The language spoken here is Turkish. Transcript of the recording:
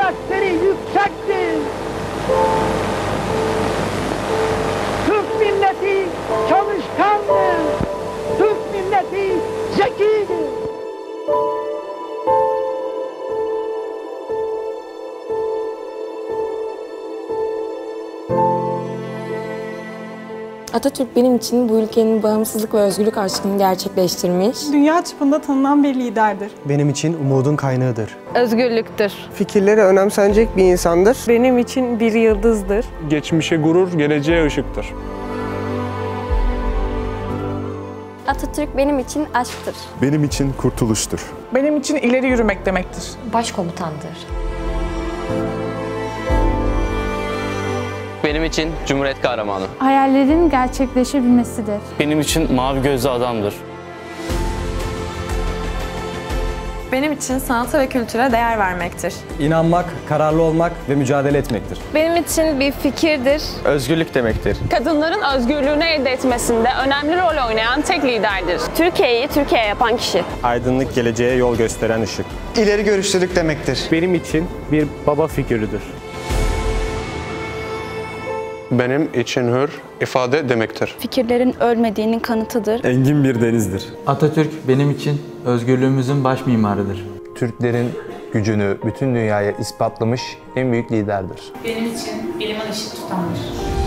karakteri yüksektir. Türk milleti çalışkandır. Türk milleti zekidir. Atatürk benim için bu ülkenin bağımsızlık ve özgürlük aşkını gerçekleştirmiş. Dünya çapında tanınan bir liderdir. Benim için umudun kaynağıdır. Özgürlüktür. Fikirleri önemsenecek bir insandır. Benim için bir yıldızdır. Geçmişe gurur, geleceğe ışıktır. Atatürk benim için aşktır. Benim için kurtuluştur. Benim için ileri yürümek demektir. Başkomutandır. Benim için Cumhuriyet kahramanı. Hayallerin gerçekleşebilmesidir. Benim için mavi gözlü adamdır. Benim için sanata ve kültüre değer vermektir. İnanmak, kararlı olmak ve mücadele etmektir. Benim için bir fikirdir. Özgürlük demektir. Kadınların özgürlüğünü elde etmesinde önemli rol oynayan tek liderdir. Türkiye'yi Türkiye yapan kişi. Aydınlık geleceğe yol gösteren ışık. İleri görüşlülük demektir. Benim için bir baba figürüdür. Benim için hür ifade demektir. Fikirlerin ölmediğinin kanıtıdır. Engin bir denizdir. Atatürk benim için özgürlüğümüzün baş mimarıdır. Türklerin gücünü bütün dünyaya ispatlamış en büyük liderdir. Benim için bilimin ışık tutandır.